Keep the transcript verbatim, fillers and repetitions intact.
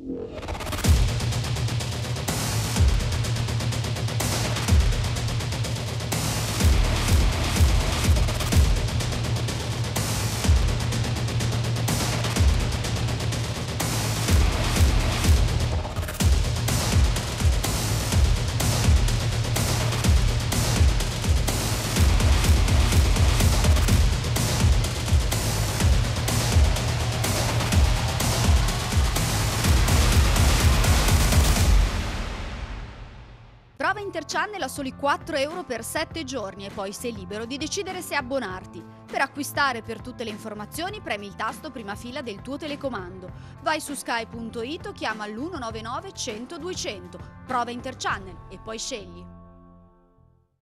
Prova Interchannel a soli quattro euro per sette giorni e poi sei libero di decidere se abbonarti. Per acquistare per tutte le informazioni premi il tasto prima fila del tuo telecomando. Vai su sky punto it o chiama l'uno nove nove cento duecento. Prova Interchannel e poi scegli.